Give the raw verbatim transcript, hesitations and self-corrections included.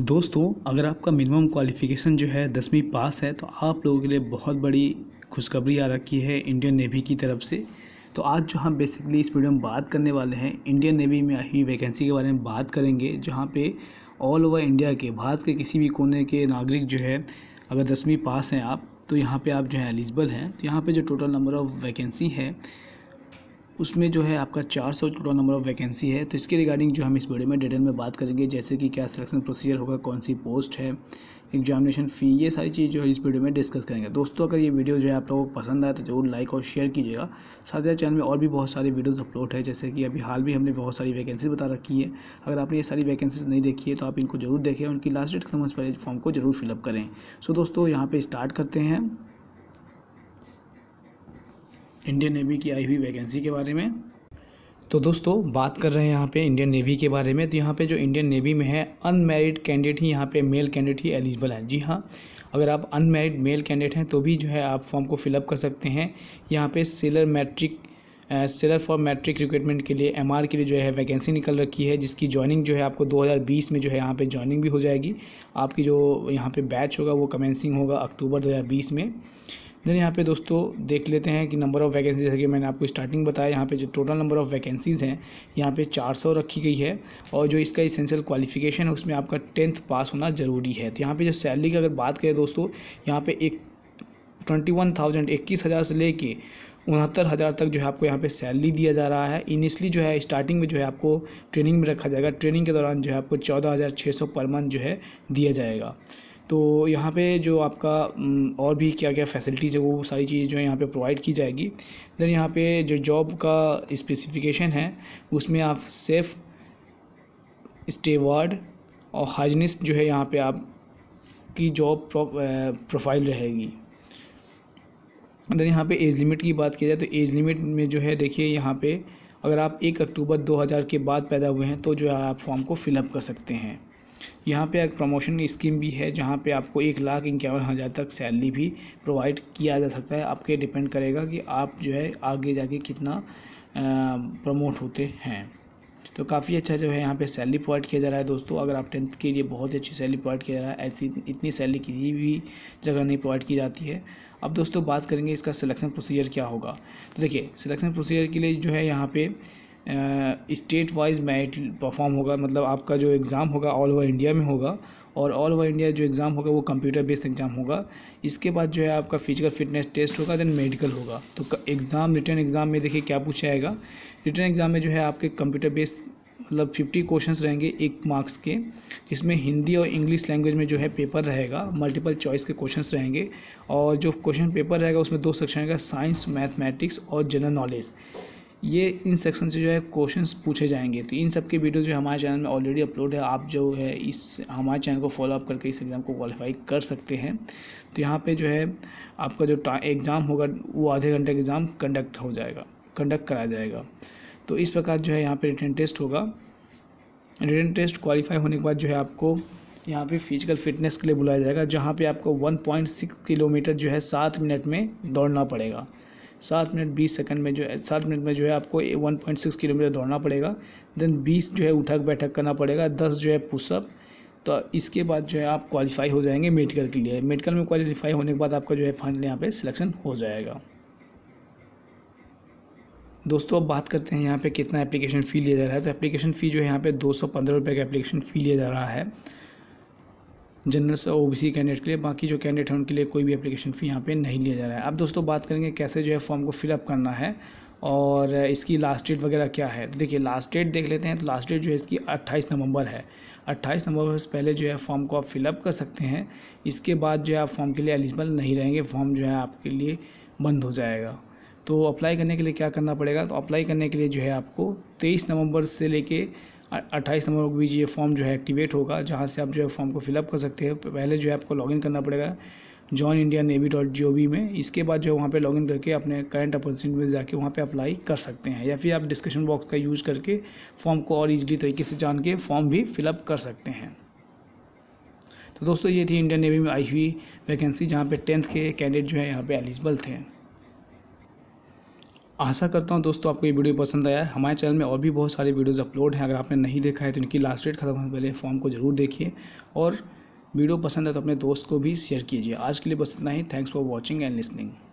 दोस्तों, अगर आपका मिनिमम क्वालिफ़िकेशन जो है दसवीं पास है तो आप लोगों के लिए बहुत बड़ी खुशखबरी आ रखी है इंडियन नेवी की तरफ से। तो आज जो हम बेसिकली इस वीडियो में बात करने वाले हैं इंडियन नेवी में आई हुई वैकेंसी के बारे में बात करेंगे, जहां पे ऑल ओवर इंडिया के भारत के किसी भी कोने के नागरिक जो है अगर दसवीं पास हैं आप तो यहाँ पे आप जो है एलिजिबल हैं। तो यहाँ पे जो टोटल नंबर ऑफ़ वैकेंसी है उसमें जो है आपका चार सौ टोटल नंबर ऑफ़ वैकेंसी है। तो इसके रिगार्डिंग जो हम इस वीडियो में डिटेल में बात करेंगे, जैसे कि क्या सिलेक्शन प्रोसीजर होगा, कौन सी पोस्ट है, एग्जामिनेशन फ़ी, ये सारी चीज़ जो है इस वीडियो में डिस्कस करेंगे। दोस्तों, अगर ये वीडियो जो है आप लोगों को पसंद आए तो जरूर लाइक और शेयर कीजिएगा। साथ ही चैनल में और भी बहुत सारी वीडियोज़ अपलोड है, जैसे कि अभी हाल भी हमने बहुत सारी वैकेंसी बता रखी है। अगर आपने ये सारी वैकेंसीज नहीं देखी है तो आप इनको जरूर देखें, उनकी लास्ट डेट खत्म होने से पहले फॉर्म को जरूर फिलअप करें। सो दोस्तों, यहाँ पर स्टार्ट करते हैं इंडियन नेवी की आई हुई वैकेंसी के बारे में। तो दोस्तों, बात कर रहे हैं यहाँ पे इंडियन नेवी के बारे में। तो यहाँ पे जो इंडियन नेवी में है अनमैरिड कैंडिडेट ही यहाँ पे मेल कैंडिडेट ही एलिजिबल है। जी हाँ, अगर आप अनमैरिड मेल कैंडिडेट हैं तो भी जो है आप फॉर्म को फिलअप कर सकते हैं। यहाँ पे sailor matric sailor for matric recruitment के लिए एमआर के लिए जो है वैकेंसी निकल रखी है, जिसकी ज्वाइनिंग जो है आपको दो हज़ार बीस में जो है यहाँ पे ज्वाइनिंग भी हो जाएगी। आपकी जो यहाँ पे बैच होगा वो कमेंसिंग होगा अक्टूबर दो हज़ार बीस में। देन यहाँ पे दोस्तों देख लेते हैं कि नंबर ऑफ़ वैकेंसी, जैसे कि मैंने आपको स्टार्टिंग बताया, यहाँ पे जो टोटल नंबर ऑफ़ वैकेंसीज़ हैं यहाँ पे चार सौ रखी गई है। और जो इसका इसेंशियल क्वालिफिकेशन है उसमें आपका टेंथ पास होना ज़रूरी है। तो यहाँ पे जो सैलरी की अगर बात करें दोस्तों, यहाँ पे एक ट्वेंटी वन थाउजेंड इक्कीस हज़ार से लेके उनहत्तर हज़ार तक जो है आपको यहाँ पे सैलरी दिया जा रहा है। इनिशली जो है स्टार्टिंग में जो है आपको ट्रेनिंग में रखा जाएगा। ट्रेनिंग के दौरान जो है आपको चौदह हज़ार छः सौ पर मंथ जो है दिया जाएगा। तो यहाँ पे जो आपका और भी क्या क्या फैसिलिटीज़ है वो सारी चीज़ें जो है यहाँ पे प्रोवाइड की जाएगी। देन यहाँ पे जो जॉब का स्पेसिफिकेशन है उसमें आप सेफ स्टेवार्ड और हाइजीनिस्ट जो है यहाँ पे आप की जॉब प्रोफाइल रहेगी। देन यहाँ पे एज लिमिट की बात की जाए तो एज लिमिट में जो है देखिए यहाँ पे अगर आप एक अक्टूबर दो हज़ार के बाद पैदा हुए हैं तो जो है आप फॉर्म को फिलअप कर सकते हैं। यहाँ पे एक प्रमोशन स्कीम भी है जहाँ पे आपको एक लाख इक्यावन हज़ार तक सैलरी भी प्रोवाइड किया जा सकता है। आपके डिपेंड करेगा कि आप जो है आगे जाके कितना प्रमोट होते हैं। तो काफ़ी अच्छा जो है यहाँ पे सैलरी प्रोवाइड किया जा रहा है। दोस्तों, अगर आप टेंथ के लिए बहुत अच्छी सैलरी प्रोवाइड किया जा रहा है, ऐसी इतनी सैलरी किसी भी जगह नहीं प्रोवाइड की जाती है। अब दोस्तों बात करेंगे इसका सिलेक्शन प्रोसीजर क्या होगा। तो देखिए, सिलेक्शन प्रोसीजर के लिए जो है यहाँ पे स्टेट वाइज मेरिट परफॉर्म होगा, मतलब आपका जो एग्ज़ाम होगा ऑल ओवर इंडिया में होगा, और ऑल ओवर इंडिया जो एग्ज़ाम होगा वो कंप्यूटर बेस्ड एग्ज़ाम होगा। इसके बाद जो है आपका फिजिकल फिटनेस टेस्ट होगा, देन मेडिकल होगा। तो एग्ज़ाम रिटर्न एग्ज़ाम में देखिए क्या पूछा जाएगा। रिटर्न एग्ज़ाम में जो है आपके कंप्यूटर बेस्ड मतलब फिफ्टी क्वेश्चंस रहेंगे एक मार्क्स के, जिसमें हिंदी और इंग्लिश लैंग्वेज में जो है पेपर रहेगा, मल्टीपल चॉइस के क्वेश्चंस रहेंगे। और जो क्वेश्चन पेपर रहेगा उसमें दो सेक्शन रहेगा, साइंस, मैथमेटिक्स और जनरल नॉलेज। ये इन सेक्शन से जो है क्वेश्चंस पूछे जाएंगे। तो इन सब के वीडियो जो हमारे चैनल में ऑलरेडी अपलोड है, आप जो है इस हमारे चैनल को फॉलो अप करके इस एग्ज़ाम को क्वालिफाई कर सकते हैं। तो यहाँ पे जो है आपका जो एग्ज़ाम होगा वो आधे घंटे का एग्ज़ाम कंडक्ट हो जाएगा कंडक्ट कराया जाएगा। तो इस प्रकार जो है यहाँ पे रिटन टेस्ट होगा। रिटन टेस्ट क्वालिफाई होने के बाद जो है आपको यहाँ पे फिजिकल फिटनेस के लिए बुलाया जाएगा, जहाँ पे आपको वन पॉइंट सिक्स किलोमीटर जो है सात मिनट में दौड़ना पड़ेगा। सात मिनट बीस सेकंड में जो है सात मिनट में जो है आपको वन पॉइंट सिक्स किलोमीटर दौड़ना पड़ेगा। देन बीस जो है उठक बैठक करना पड़ेगा, दस जो है पुशअप। तो इसके बाद जो है आप क्वालिफाई हो जाएंगे मेडिकल के लिए। मेडिकल में क्वालिफाई होने के बाद आपका जो है फाइनल यहाँ पे सिलेक्शन हो जाएगा। दोस्तों, अब बात करते हैं यहाँ पे कितना एप्लीकेशन फ़ी लिया जा रहा है। तो एप्लीकेशन फ़ी जो है यहाँ पे दो सौ पंद्रह रुपये का एप्लीकेशन फ़ी लिया जा रहा है जनरल से ओबीसी कैंडिडेट के लिए। बाकी जो कैंडिडेट हैं उनके लिए कोई भी एप्लीकेशन फ़ी यहाँ पे नहीं लिया जा रहा है। अब दोस्तों बात करेंगे कैसे जो है फॉर्म को फिलअप करना है और इसकी लास्ट डेट वगैरह क्या है। तो देखिए, लास्ट डेट देख लेते हैं। तो लास्ट डेट जो है इसकी अट्ठाईस नवंबर है। अट्ठाईस नवंबर से पहले जो है फॉर्म को आप फिलअप कर सकते हैं। इसके बाद जो है आप फॉर्म के लिए एलिजिबल नहीं रहेंगे, फॉर्म जो है आपके लिए बंद हो जाएगा। तो अप्लाई करने के लिए क्या करना पड़ेगा। तो अप्लाई करने के लिए जो है आपको तेईस नवंबर से लेके अट्ठाईस नवंबर के बीच ये फॉर्म जो है एक्टिवेट होगा, जहाँ से आप जो है फॉर्म को फिलअप कर सकते हैं। पहले जो है आपको लॉगिन करना पड़ेगा join India navy dot G O V में। इसके बाद जो है वहाँ पे लॉगिन करके अपने करंट अपॉर्चुनिटी में जाके वहाँ पे अप्लाई कर सकते हैं, या फिर आप डिस्कशन बॉक्स का यूज़ करके फॉर्म को और ईजिली तरीके से जान के फॉर्म भी फिलअप कर सकते हैं। तो दोस्तों, ये थी इंडियन नेवी में आई हुई वैकेंसी, जहाँ पे टेंथ के कैंडिडेट जो है यहाँ पे एलिजिबल थे। आशा करता हूँ दोस्तों आपको ये वीडियो पसंद आया है। हमारे चैनल में और भी बहुत सारे वीडियोज़ अपलोड हैं, अगर आपने नहीं देखा है तो इनकी लास्ट डेट खत्म होने से पहले फॉर्म को ज़रूर देखिए और वीडियो पसंद है तो अपने दोस्त को भी शेयर कीजिए। आज के लिए बस इतना ही। Thanks for watching and listening.